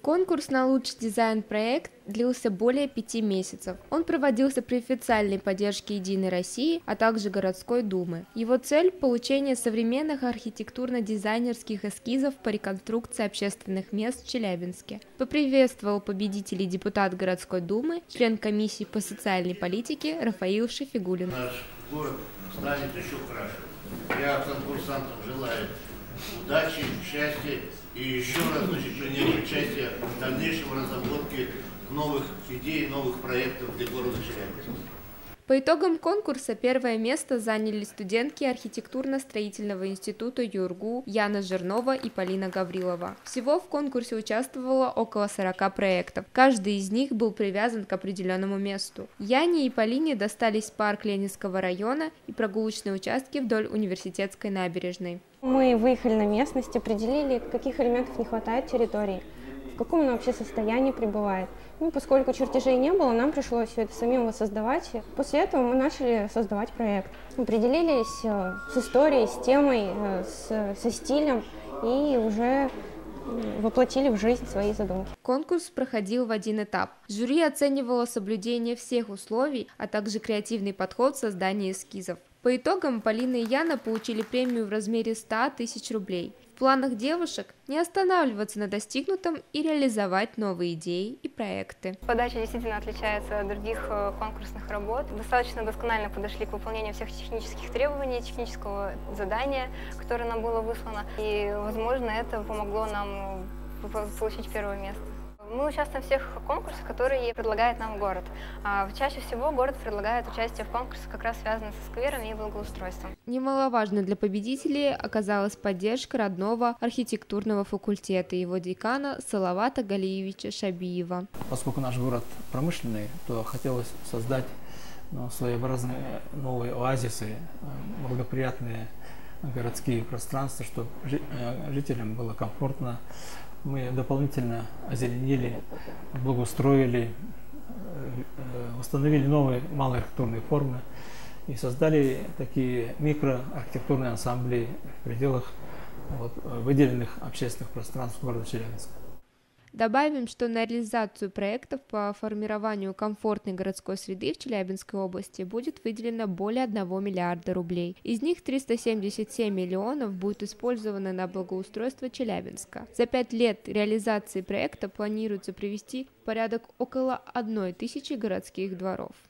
Конкурс на лучший дизайн-проект длился более 5 месяцев. Он проводился при официальной поддержке «Единой России», а также городской думы. Его цель – получение современных архитектурно-дизайнерских эскизов по реконструкции общественных мест в Челябинске. Поприветствовал победителей депутат городской думы, член комиссии по социальной политике Рафаил Шафигуллин. Наш город станет еще краше. Я конкурсантам желаю удачи, счастья и еще раз принять участие в дальнейшем разработке новых идей, новых проектов для города Челябинска. По итогам конкурса первое место заняли студентки архитектурно-строительного института ЮрГУ Яна Жирнова и Полина Гаврилова. Всего в конкурсе участвовало около 40 проектов. Каждый из них был привязан к определенному месту. Яне и Полине достались парк Ленинского района и прогулочные участки вдоль Университетской набережной. Мы выехали на местность, определили, каких элементов не хватает территории, в каком она вообще состоянии пребывает. Поскольку чертежей не было, нам пришлось все это самим воссоздавать. После этого мы начали создавать проект. Определились с историей, с темой, со стилем и уже воплотили в жизнь свои задумки. Конкурс проходил в один этап. Жюри оценивало соблюдение всех условий, а также креативный подход в создании эскизов. По итогам Полина и Яна получили премию в размере 100 тысяч рублей. В планах девушек не останавливаться на достигнутом и реализовать новые идеи и проекты. Подача действительно отличается от других конкурсных работ. Достаточно досконально подошли к выполнению всех технических требований, технического задания, которое нам было выслано. И, возможно, это помогло нам получить первое место. Мы участвуем в всех конкурсах, которые предлагает нам город. Чаще всего город предлагает участие в конкурсах, как раз связанных со скверами и благоустройством. Немаловажно для победителей оказалась поддержка родного архитектурного факультета и его декана Салавата Галиевича Шабиева. Поскольку наш город промышленный, то хотелось создать своеобразные новые оазисы, благоприятные городские пространства, чтобы жителям было комфортно. Мы дополнительно озеленили, благоустроили, установили новые малые архитектурные формы и создали такие микроархитектурные ансамбли в пределах выделенных общественных пространств города Челябинска. Добавим, что на реализацию проектов по формированию комфортной городской среды в Челябинской области будет выделено более 1 миллиарда рублей. Из них 377 миллионов будет использовано на благоустройство Челябинска. За 5 лет реализации проекта планируется привести в порядок около 1000 городских дворов.